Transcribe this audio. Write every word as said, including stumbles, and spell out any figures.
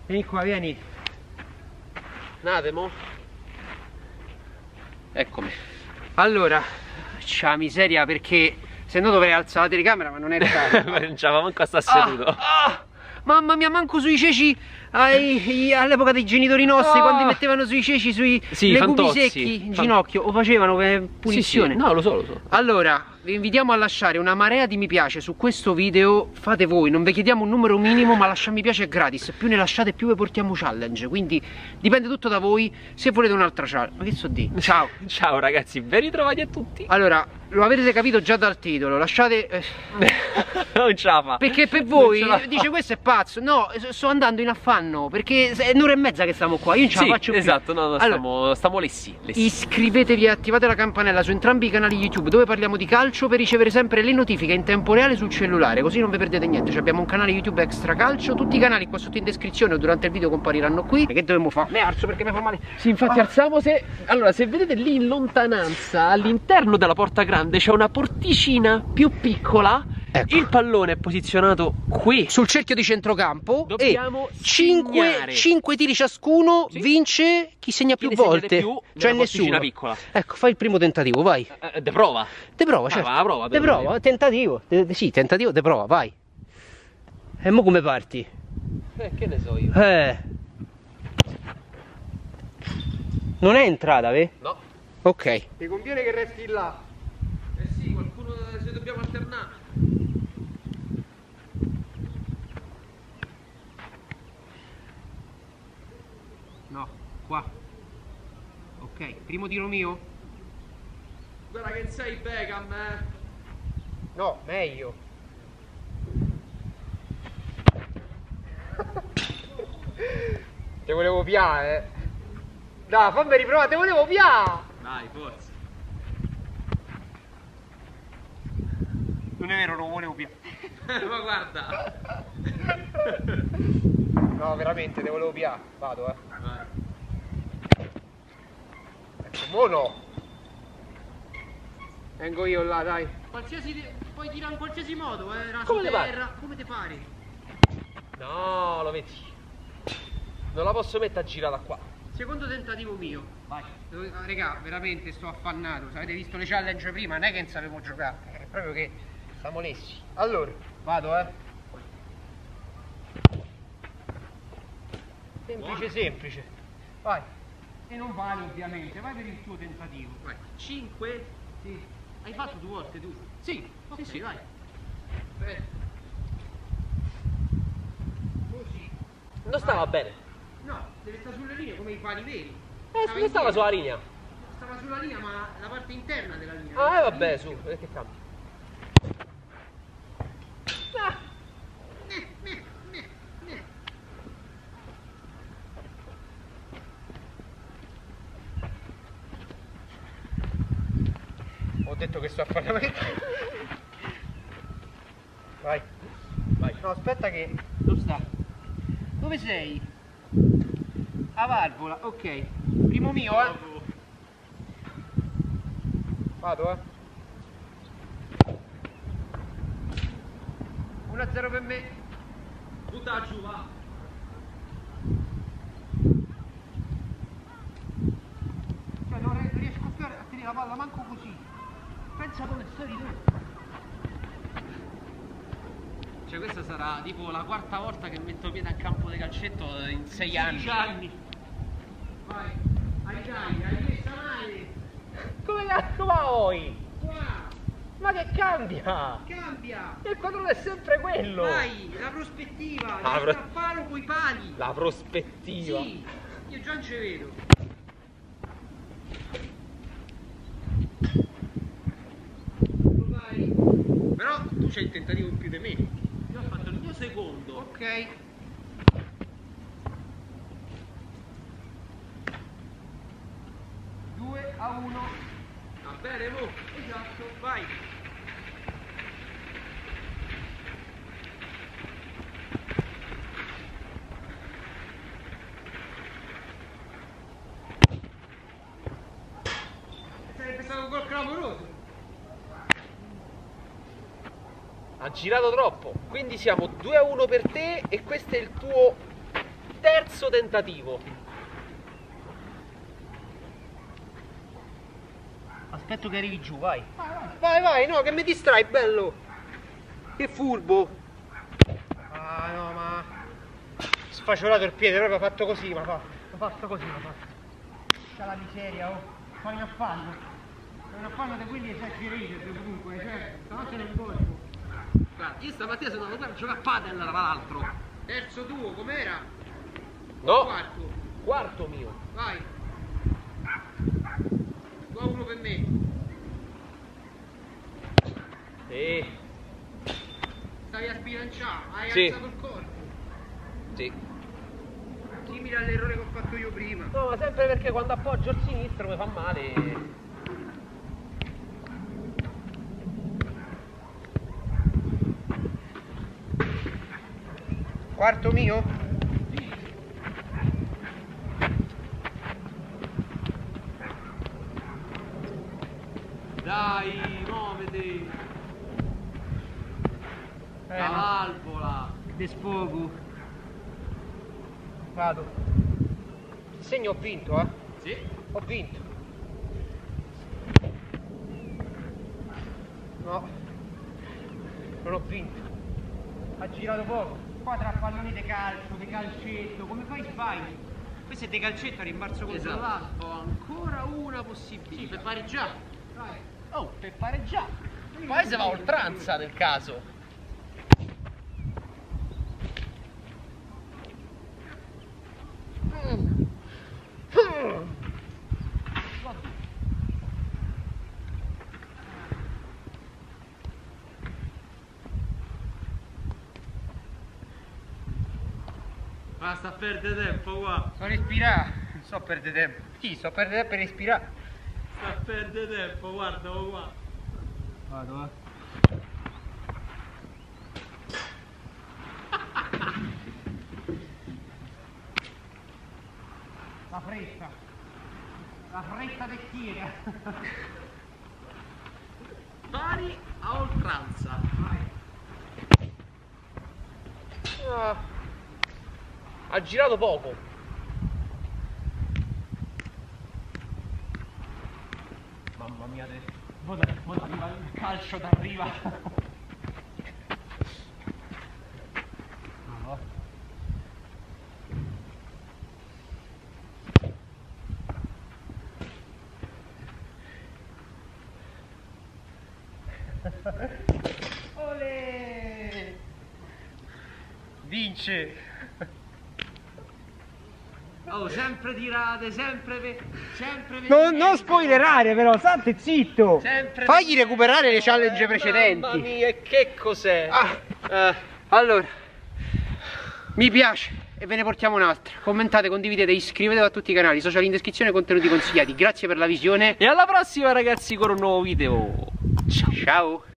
Vieni qua, vieni. Natemo. Eccomi. Allora, c'ha miseria perché se no dovrei alzare la telecamera, ma non è caso. Non c'aveva manco a sta seduto. Ah, ah, mamma mia, manco sui ceci all'epoca dei genitori nostri, ah, quando mettevano sui ceci, sui sì, legumi secchi in ginocchio, o facevano per punizione. Sì, sì. No, lo so, lo so. Allora, vi invitiamo a lasciare una marea di mi piace su questo video. Fate voi, non vi chiediamo un numero minimo, ma lasciare mi piace è gratis. Più ne lasciate più vi portiamo challenge. Quindi dipende tutto da voi. Se volete un'altra challenge. Ma che so di? Ciao. Ciao ragazzi, ben ritrovati a tutti. Allora, lo avete capito già dal titolo. Lasciate eh... Non ce la fa. Perché per voi dice questo è pazzo. No, sto andando in affanno. Perché è un'ora e mezza che stiamo qua. Io non ce sì, la faccio più. Esatto, no, no, allora, stiamo, stiamo lessi, lessi. Iscrivetevi e attivate la campanella su entrambi i canali YouTube dove parliamo di calcio, per ricevere sempre le notifiche in tempo reale sul cellulare, così non vi perdete niente. Cioè, abbiamo un canale YouTube Extra Calcio, tutti i canali qua sotto in descrizione o durante il video compariranno qui. E che dobbiamo fare? Mi alzo perché mi fa male. Sì, infatti ah. alziamo se... Allora, se vedete lì in lontananza, all'interno della porta grande c'è una porticina più piccola. Ecco. Il pallone è posizionato qui sul cerchio di centrocampo. Dobbiamo e cinque tiri ciascuno, sì, vince chi segna più chi volte più, cioè nessuno piccola. Ecco, fai il primo tentativo, vai. eh, De prova De prova, certo. ah, prova, De prova, prova. Tentativo de, de, Sì, tentativo, de prova, vai. E mo come parti? Eh, che ne so io. Eh Non è entrata, ve? No. Ok. Ti conviene che resti là. Eh sì, qualcuno se dobbiamo alternare. No, qua. Ok, primo tiro mio. Guarda che sei Beckham, eh. No, meglio. Te volevo piare, eh. Dai, fammi riprovare, te volevo piare. Dai, forza. Non è vero, non volevo piare. Ma guarda. No, veramente, te volevo piare. Vado, eh. Vai. Ecco, mo no. Vengo io là, dai. Qualsiasi, puoi tirare in qualsiasi modo, eh. Raso Come terra, come te pare. No, lo vedi. Non la posso mettere a girare da qua. Secondo tentativo mio. Vai. Regà, veramente sto affannato. Se avete visto le challenge prima, non è che non sapevo giocare. È proprio che siamo lessi. Allora, vado, eh. Semplice, buono. Semplice. Vai. E non vale ovviamente, vai per il tuo tentativo. Vai. cinque? Sì. Hai fatto due volte tu? Sì, okay. Sì, sì, vai. Aspetta. Così. Non stava vai. Bene. No, deve stare sulle linee come i pali veri. Eh, stava non stava sulla linea. Stava sulla linea, ma la parte interna della linea. Ah, eh, vabbè, su, che cambia. Ah. Eh, eh, eh, eh. Ho detto che sto a fare la Vai. Vai. No, aspetta che... Dove sta? Dove sei? A valvola, ok. Primo mio, eh. Vado, eh. uno a zero per me. Butta giù, va. Cioè non riesco più a tenere la palla manco così. Pensa come stai tu. Cioè questa sarà tipo la quarta volta che metto piede a campo di calcetto in sei anni. anni. Vai, ai dai, hai messo mai. Come cazzo vai? Qua. Ma che cambia? Cambia. Il quadrone è sempre quello. Vai, la prospettiva, la pro... a palo coi pali. La prospettiva. Sì, io già non ci vedo. Vai. Però tu c'hai il tentativo in più di me. Io ho fatto il mio secondo. Ok. due a uno. Va bene, mo? Esatto, vai. Sarebbe stato un gol clamoroso. Ha girato troppo, quindi siamo due a uno per te e questo è il tuo terzo terzo tentativo. Aspetto che arrivi giù, vai. Vai, vai, no, che mi distrai, bello. Che furbo. Ah, no, ma... sfacciolato il piede, proprio fatto così, ma fa. L'ho fatto così, ma fa. C'ha la miseria, oh. Fai un affanno. Fai un affanno di quelli esagerati, comunque, cioè, stanotte nel colpo. Guarda, io stamattina sono andato a giocare a padel, tra l'altro. Terzo tuo, com'era? No. Quarto. Quarto mio. Vai. due a uno per me. Sì. Stavi a sbilanciare, hai Sì. alzato il corpo. Sì. Simile all'errore che ho fatto io prima. No, ma sempre perché quando appoggio il sinistro mi fa male. Quarto mio? Dai, muoviti. Eh, La no. valvola. De sfogo. Vado. Il segno ho vinto, eh? Sì. Ho vinto. No. Non ho vinto. Ha girato poco. Qua tra palloni di calcio, di calcetto, come fai sbagli? Questo è di calcetto a rimbalzo controllato. Esatto. Ho ancora una possibilità. Sì, per pareggiare. Vai. Oh, per pareggiare. Poi se va a oltranza nel caso. Basta perdere tempo qua. Sto respirare. Non so perdere tempo. Sì, sto perdere tempo per respirare. Sta a perdere tempo, guarda qua. Vado, eh. La fretta. La fretta del chiera. Pari a oltranza. Vai. Ah. Ha girato poco. Mamma mia, te. Guarda, guarda, arriva il calcio d'arriva. No. Olè! Vince! Oh, sempre tirate, sempre ve sempre Non, non spoilerare però, state zitto! Sempre Fagli recuperare le challenge eh, precedenti. Mamma mia, che cos'è? Ah, Eh, allora, mi piace e ve ne portiamo un'altra. Commentate, condividete, iscrivetevi a tutti i canali, social in descrizione, contenuti consigliati. Grazie per la visione. e alla prossima ragazzi con un nuovo video. Ciao. Ciao!